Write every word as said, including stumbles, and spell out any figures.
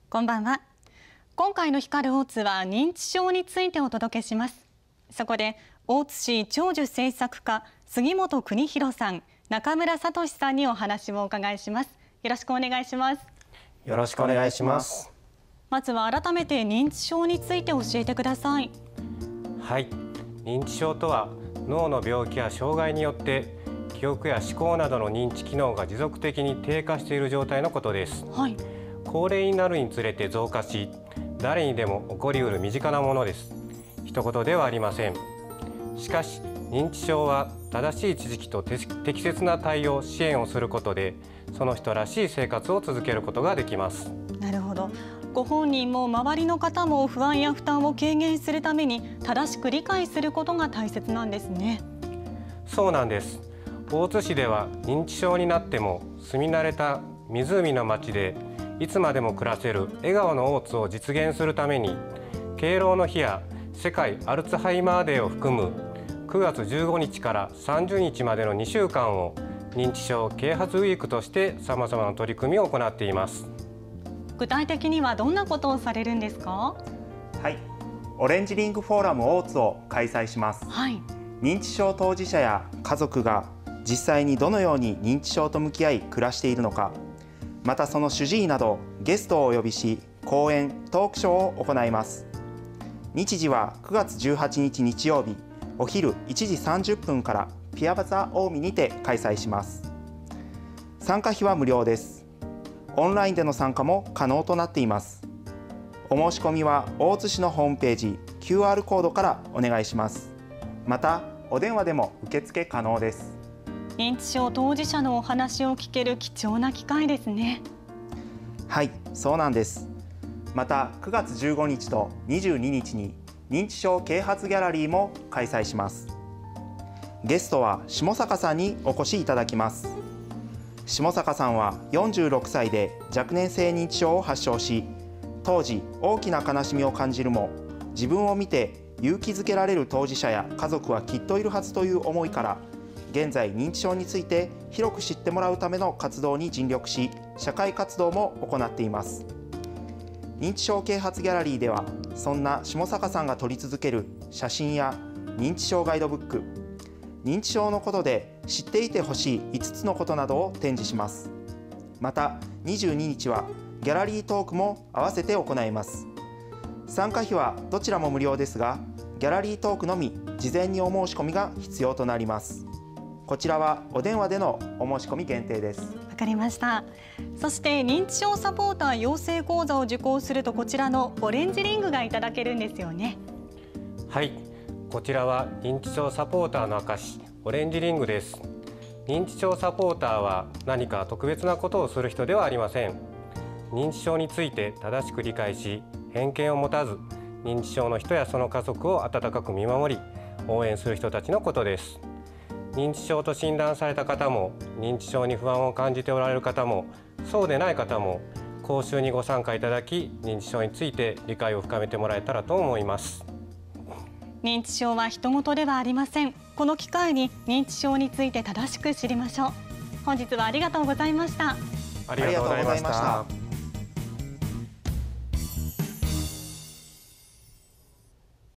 こんばんは。今回の光る大津は認知症についてお届けします。そこで大津市長寿政策課杉本邦弘さん、中村聡さんにお話をお伺いします。よろしくお願いします。 よろしくお願いします。 まずは改めて認知症について教えてください。 はい、認知症とは脳の病気や障害によって記憶や思考などの認知機能が持続的に低下している状態のことです。 はい、 高齢になるにつれて増加し、誰にでも起こりうる身近なものです。一言ではありません。しかし認知症は正しい知識と適切な対応支援をすることで、その人らしい生活を続けることができます。 なるほど。ご本人も周りの方も不安や負担を軽減するために正しく理解することが大切なんですね。 そうなんです。大津市では認知症になっても住み慣れた湖の町でいつまでも暮らせる笑顔の大津を実現するために、敬老の日や世界アルツハイマーデーを含むくがつじゅうごにちからさんじゅうにちまでのにしゅうかんを認知症啓発ウィークとしてさまざまな取り組みを行っています。 具体的にはどんなことをされるんですか？ はい、オレンジリングフォーラム大津を開催します。 はい、 認知症当事者や家族が実際にどのように認知症と向き合い暮らしているのか、またその主治医などゲストをお呼びし、講演・トークショーを行います。日時はくがつじゅうはちにち日曜日お昼いちじさんじゅっぷんからピアバザ近江にて開催します。参加費は無料です。オンラインでの参加も可能となっています。お申し込みは大津市のホームページ キューアール コードからお願いします。またお電話でも受付可能です。 認知症当事者のお話を聞ける貴重な機会ですね。 はい、そうなんです。またくがつじゅうごにちとにじゅうににちに認知症啓発ギャラリーも開催します。ゲストは下坂さんにお越しいただきます。下坂さんはよんじゅうろくさいで若年性認知症を発症し、当時大きな悲しみを感じるも、自分を見て勇気づけられる当事者や家族はきっといるはずという思いから、現在認知症について広く知ってもらうための活動に尽力し、社会活動も行っています。認知症啓発ギャラリーでは、そんな下坂さんが撮り続ける写真や認知症ガイドブック、認知症のことで知っていてほしいいつつのことなどを展示します。またにじゅうににちはギャラリートークも合わせて行います。参加費はどちらも無料ですが、ギャラリートークのみ事前にお申し込みが必要となります。こちらはお電話でのお申し込み限定です。 わかりました。そして認知症サポーター養成講座を受講すると、こちらのオレンジリングがいただけるんですよね。 はい、こちらは認知症サポーターの証、オレンジリングです。認知症サポーターは何か特別なことをする人ではありません。認知症について正しく理解し、偏見を持たず、認知症の人やその家族を温かく見守り、応援する人たちのことです。認知症と診断された方も、認知症に不安を感じておられる方も、そうでない方も講習にご参加いただき、認知症について理解を深めてもらえたらと思います。 認知症は人事ではありません。この機会に認知症について正しく知りましょう。本日はありがとうございました。 ありがとうございました。